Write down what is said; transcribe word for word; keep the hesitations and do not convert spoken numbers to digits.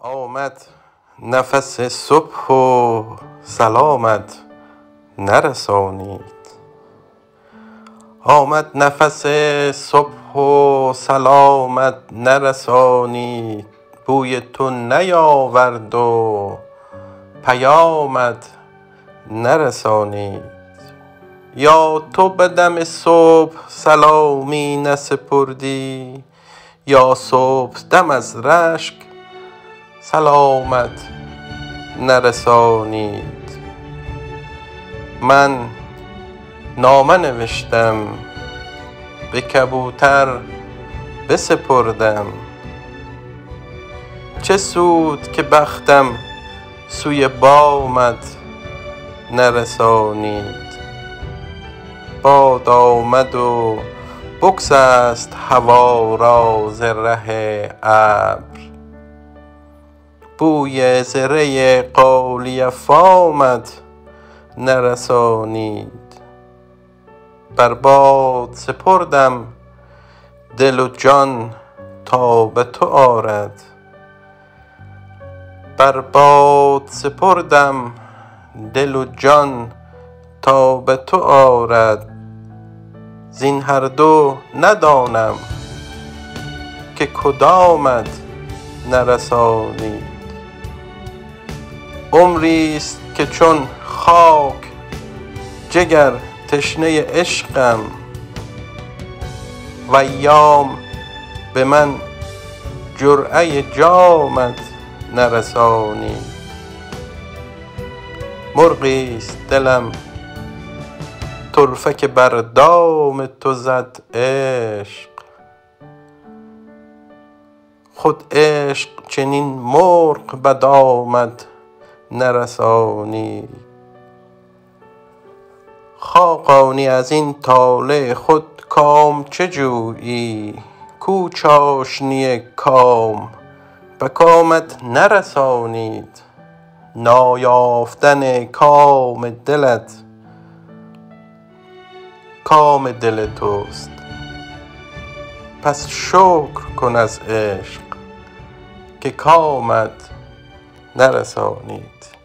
آمد نفس صبح و سلامت نرسانید. آمد نفس صبح و سلامت نرسانید. بوی تو نیاورد و پیامت نرسانید. یا تو به دم صبح سلامی نسپردی، یا صبح دم از رشک سلامت نرسانید. من نامه نوشتم به کبوتر بسپردم، چه سود که بختم سوی بامت نرسانید. باد آمد و بگسست هوا را ز ره ابر، بوی زره غالیه فامت نرسانید. بر باد سپردم دل و جان تا به تو آرد، بر باد سپردم دل و جان تا به تو آرد. زین هر دو ندانم که کدامت نرسانید. عمریست که چون خاک جگر تشنه عشقم، و ایام به من جرعه جامت نرسانید. مرغیست دلم طرفه که بر دام تو زد عشق، خود عشق چنین مرغ به دامت نرسانید. خاقانی از این طالع خود کام چه جویی؟ کو چاشنی کام به کامت نرسانید. نایافتن کام دلت کام دل توست، پس شکر کن از عشق که کامت نرسانید.